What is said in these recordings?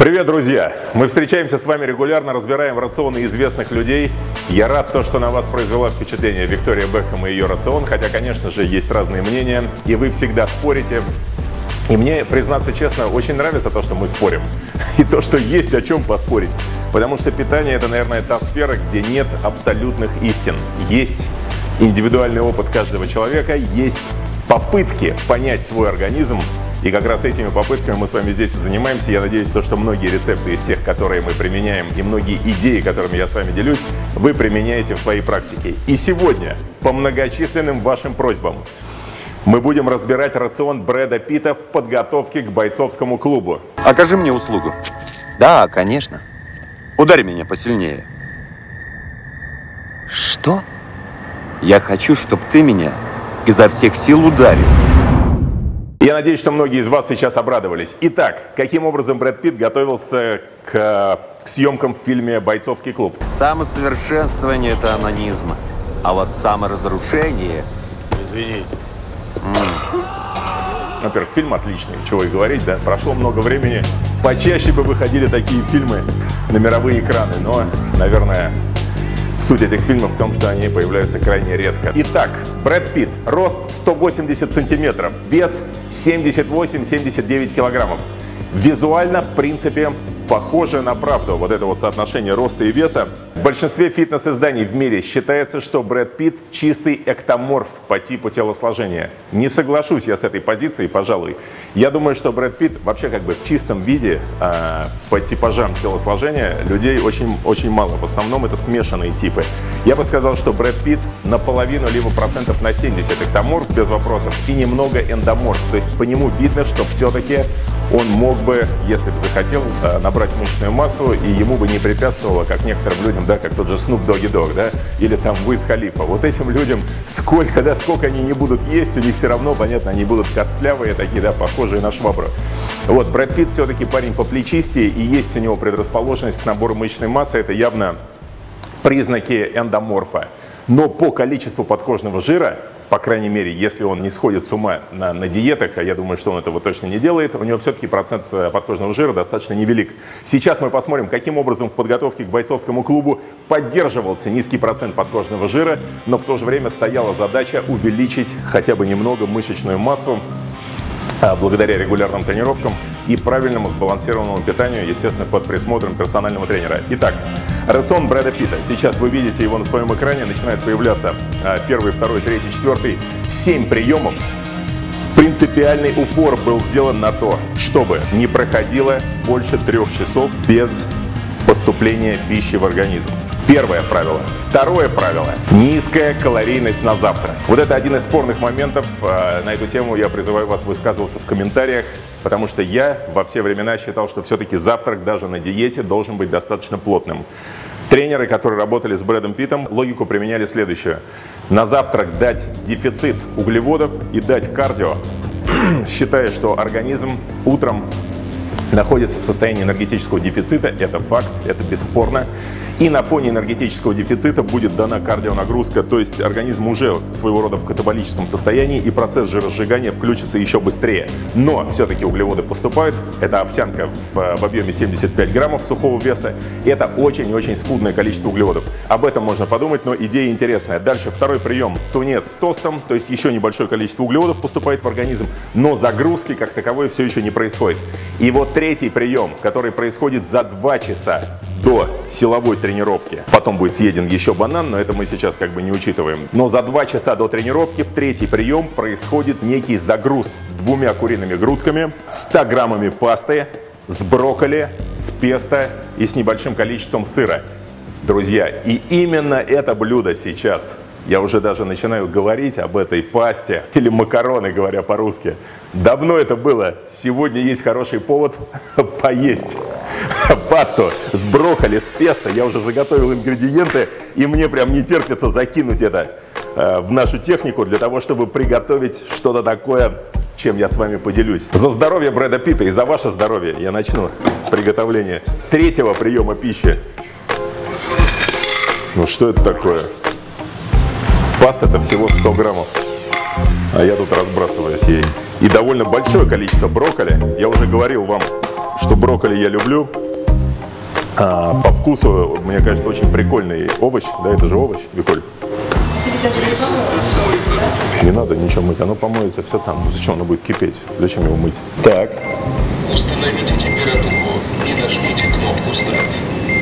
Привет, друзья! Мы встречаемся с вами регулярно, разбираем рационы известных людей. Я рад, что на вас произвела впечатление Виктория Бекхэм и ее рацион, хотя, конечно же, есть разные мнения, и вы всегда спорите. И мне, признаться честно, очень нравится то, что мы спорим, и то, что есть о чем поспорить. Потому что питание – это, наверное, та сфера, где нет абсолютных истин. Есть индивидуальный опыт каждого человека, есть попытки понять свой организм. И как раз этими попытками мы с вами здесь и занимаемся. Я надеюсь, что многие рецепты из тех, которые мы применяем, и многие идеи, которыми я с вами делюсь, вы применяете в своей практике. И сегодня, по многочисленным вашим просьбам, мы будем разбирать рацион Брэда Питта в подготовке к бойцовскому клубу. Окажи мне услугу. Да, конечно. Ударь меня посильнее. Что? Я хочу, чтобы ты меня изо всех сил ударил. Я надеюсь, что многие из вас сейчас обрадовались. Итак, каким образом Брэд Питт готовился к съемкам в фильме «Бойцовский клуб»? Самосовершенствование – это анонизм. А вот саморазрушение… Извините. Во-первых, фильм отличный, чего и говорить, да? Прошло много времени. Почаще бы выходили такие фильмы на мировые экраны, но, наверное, суть этих фильмов в том, что они появляются крайне редко. Итак, Брэд Питт. Рост 180 сантиметров, вес 78-79 килограммов. Визуально, в принципе, похоже на правду. Вот это вот соотношение роста и веса. В большинстве фитнес-изданий в мире считается, что Брэд Питт чистый эктоморф по типу телосложения. Не соглашусь я с этой позицией, пожалуй. Я думаю, что Брэд Питт вообще как бы в чистом виде по типажам телосложения людей очень мало. В основном это смешанные типы. Я бы сказал, что Брэд Питт наполовину, либо процентов на 70 эктоморф, без вопросов, и немного эндоморф. То есть по нему видно, что все-таки он мог бы, если бы захотел, набрать мышечную массу, и ему бы не препятствовало, как некоторым людям, да, как тот же Snoop Doggy Dogg, да, или там Уиз Халифа. Вот этим людям сколько они не будут есть, у них все равно, понятно, они будут костлявые такие, да, похожие на швабру. Вот, Брэд Питт все-таки парень поплечистее, и есть у него предрасположенность к набору мышечной массы, это явно признаки эндоморфа. Но по количеству подкожного жира, по крайней мере, если он не сходит с ума на диетах, а я думаю, что он этого точно не делает, у него все-таки процент подкожного жира достаточно невелик. Сейчас мы посмотрим, каким образом в подготовке к бойцовскому клубу поддерживался низкий процент подкожного жира, но в то же время стояла задача увеличить хотя бы немного мышечную массу благодаря регулярным тренировкам и правильному сбалансированному питанию, естественно, под присмотром персонального тренера. Итак, рацион Брэда Питта. Сейчас вы видите его на своем экране, начинает появляться первый, второй, третий, четвертый, 7 приемов. Принципиальный упор был сделан на то, чтобы не проходило больше 3 часов без поступления пищи в организм. Первое правило. Второе правило. Низкая калорийность на завтрак. Вот это один из спорных моментов. На эту тему я призываю вас высказываться в комментариях, потому что я во все времена считал, что все-таки завтрак даже на диете должен быть достаточно плотным. Тренеры, которые работали с Брэдом Питтом, логику применяли следующую. На завтрак дать дефицит углеводов и дать кардио, считая, что организм утром находится в состоянии энергетического дефицита, это факт, это бесспорно. И на фоне энергетического дефицита будет дана кардионагрузка, то есть организм уже своего рода в катаболическом состоянии, и процесс жиросжигания включится еще быстрее. Но все-таки углеводы поступают, это овсянка в объеме 75 граммов сухого веса, и это очень-очень скудное количество углеводов. Об этом можно подумать, но идея интересная. Дальше второй прием – тунец с тостом, то есть еще небольшое количество углеводов поступает в организм, но загрузки как таковой все еще не происходит. И вот третий прием, который происходит за 2 часа до силовой тренировки. Потом будет съеден еще банан, но это мы сейчас как бы не учитываем. Но за 2 часа до тренировки в третий прием происходит некий загруз 2 куриными грудками, 100 граммами пасты, с брокколи, с песто и с небольшим количеством сыра. Друзья, и именно это блюдо сейчас, я уже даже начинаю говорить об этой пасте, или макароны, говоря по-русски. Давно это было, сегодня есть хороший повод поесть пасту с брокколи, с песто. Я уже заготовил ингредиенты, и мне прям не терпится закинуть это в нашу технику для того, чтобы приготовить что-то такое, чем я с вами поделюсь. За здоровье Брэда Питта и за ваше здоровье я начну приготовление 3-го приема пищи. Ну что это такое? Паста-то всего 100 граммов, а я тут разбрасываюсь ей. И довольно большое количество брокколи. Я уже говорил вам, что брокколи я люблю. По вкусу, мне кажется, очень прикольный овощ. Да, это же овощ, Виколь. Не надо ничего мыть, оно помоется все там. Зачем оно будет кипеть? Зачем его мыть? Так. Установите температуру и нажмите кнопку «Старт».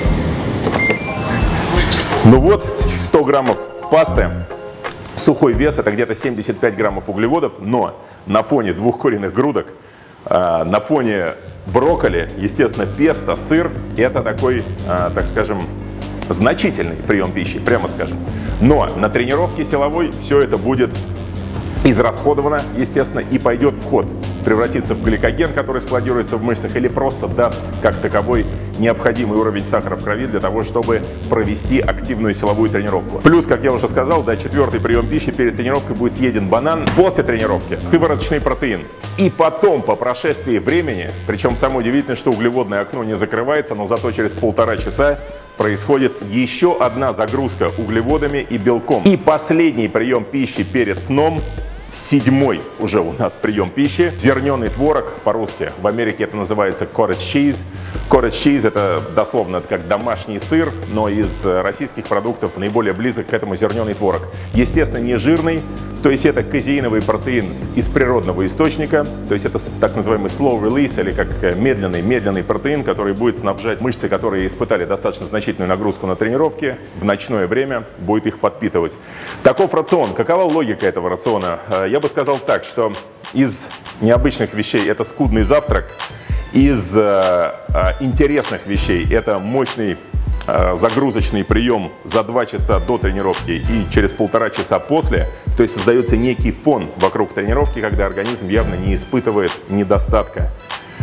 Ну вот, 100 граммов пасты. Сухой вес это где-то 75 граммов углеводов, но на фоне 2 куриных грудок, на фоне брокколи, естественно, песто, сыр, это такой, так скажем, значительный прием пищи, прямо скажем. Но на тренировке силовой все это будет израсходовано, естественно, и пойдет в ход. Превратится в гликоген, который складируется в мышцах, или просто даст, как таковой, необходимый уровень сахара в крови для того, чтобы провести активную силовую тренировку. Плюс, как я уже сказал, да, 4-й прием пищи перед тренировкой будет съеден банан. После тренировки сывороточный протеин. И потом, по прошествии времени, причем самое удивительное, что углеводное окно не закрывается, но зато через 1,5 часа происходит еще одна загрузка углеводами и белком. И последний прием пищи перед сном, 7-й уже у нас прием пищи, зерненый творог, по-русски, в Америке это называется cottage cheese. Cottage cheese это дословно как домашний сыр, но из российских продуктов наиболее близок к этому зерненый творог. Естественно, не жирный, то есть это казеиновый протеин из природного источника, то есть это так называемый slow release или как медленный протеин, который будет снабжать мышцы, которые испытали достаточно значительную нагрузку на тренировке, в ночное время будет их подпитывать. Таков рацион. Какова логика этого рациона? Я бы сказал так, что из необычных вещей это скудный завтрак, из интересных вещей это мощный загрузочный прием за 2 часа до тренировки и через 1,5 часа после. То есть создается некий фон вокруг тренировки, когда организм явно не испытывает недостатка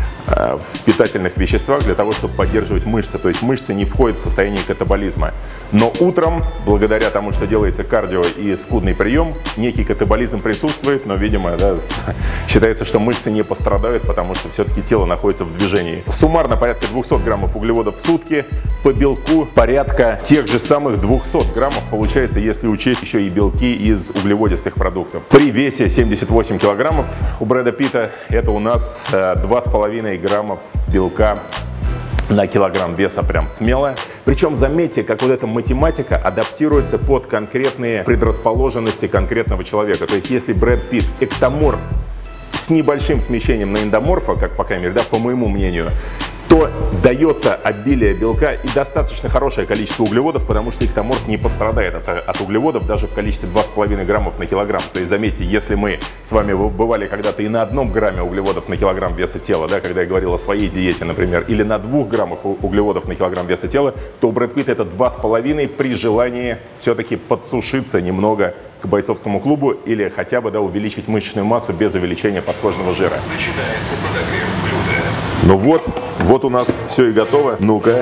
в питательных веществах для того, чтобы поддерживать мышцы. То есть мышцы не входят в состояние катаболизма. Но утром, благодаря тому, что делается кардио и скудный прием, некий катаболизм присутствует, но, видимо, да, считается, что мышцы не пострадают, потому что все-таки тело находится в движении. Суммарно порядка 200 граммов углеводов в сутки, по белку порядка тех же самых 200 граммов получается, если учесть еще и белки из углеводистых продуктов. При весе 78 килограммов у Брэда Питта это у нас 2,5 граммов белка на килограмм веса, прям смело. Причем заметьте, как вот эта математика адаптируется под конкретные предрасположенности конкретного человека. То есть если Брэд Питт эктоморф с небольшим смещением на эндоморфа, как по крайней мере, да, по моему мнению, то дается обилие белка и достаточно хорошее количество углеводов, потому что эктоморф не пострадает от углеводов даже в количестве 2,5 граммов на килограмм. То есть заметьте, если мы с вами бывали когда-то и на 1 грамме углеводов на килограмм веса тела, да, когда я говорил о своей диете, например, или на 2 граммах углеводов на килограмм веса тела, то у Брэд Питта это 2,5 при желании все-таки подсушиться немного к бойцовскому клубу или хотя бы, да, увеличить мышечную массу без увеличения подкожного жира. Начинается подогрев блюда. Ну вот у нас все и готово. Ну-ка.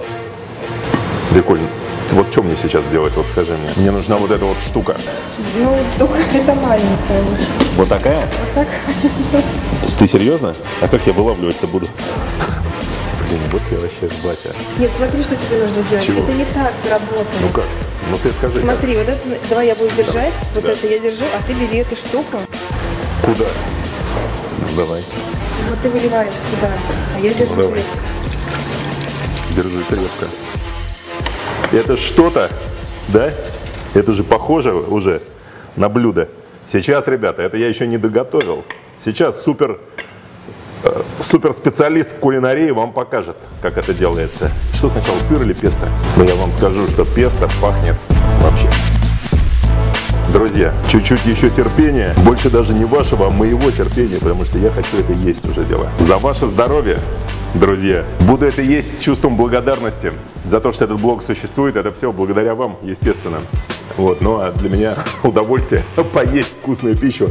Виколь, вот что мне сейчас делать, вот скажи мне. Мне нужна вот эта вот штука. Ну, только это маленькая уже. Вот такая? Вот такая. Ты серьезно? А как я вылавливать-то буду? Блин, вот я вообще батя. Нет, смотри, что тебе нужно делать. Чего? Это не так работает. Ну как? Ну ты скажи. Смотри, вот это, давай я буду держать, вот Да. это я держу, а ты бери эту штуку. Куда? Давай. Вот ты выливаешь сюда, а я держу Давай. крепко. Держи крепко. Это что-то, да? Это же похоже уже на блюдо. Сейчас, ребята, это я еще не доготовил. Сейчас супер специалист в кулинарии вам покажет, как это делается. Что сначала, сыр или песто? Но я вам скажу, что песто пахнет вообще. Друзья, чуть-чуть еще терпения. Больше даже не вашего, а моего терпения, потому что я хочу это есть уже дело. За ваше здоровье, друзья. Буду это есть с чувством благодарности за то, что этот блог существует. Это все благодаря вам, естественно. Вот, ну а для меня удовольствие поесть вкусную пищу.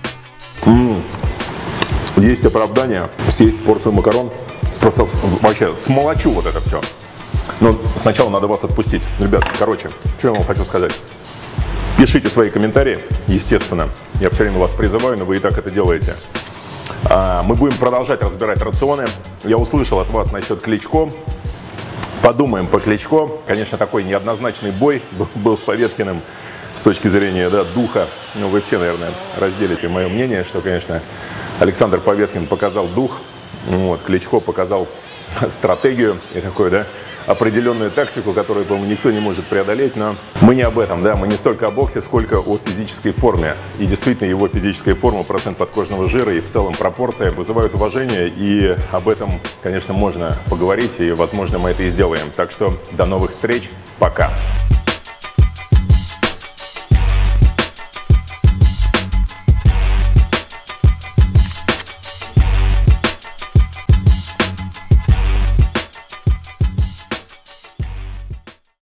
Есть оправдание съесть порцию макарон. Просто вообще смолочу вот это все. Но сначала надо вас отпустить. Ребят, короче, что я вам хочу сказать. Пишите свои комментарии, естественно. Я все время вас призываю, но вы и так это делаете. Мы будем продолжать разбирать рационы. Я услышал от вас насчет Кличко. Подумаем по Кличко. Конечно, такой неоднозначный бой был с Поветкиным с точки зрения, да, духа. Ну, вы все, наверное, разделите мое мнение, что, конечно, Александр Поветкин показал дух Вот, Кличко показал стратегию и такую, да, определенную тактику, которую, по-моему, никто не может преодолеть, но мы не об этом, да, мы не столько о боксе, сколько о физической форме. И действительно, его физическая форма, процент подкожного жира и в целом пропорция вызывают уважение, и об этом, конечно, можно поговорить, и, возможно, мы это и сделаем. Так что до новых встреч, пока!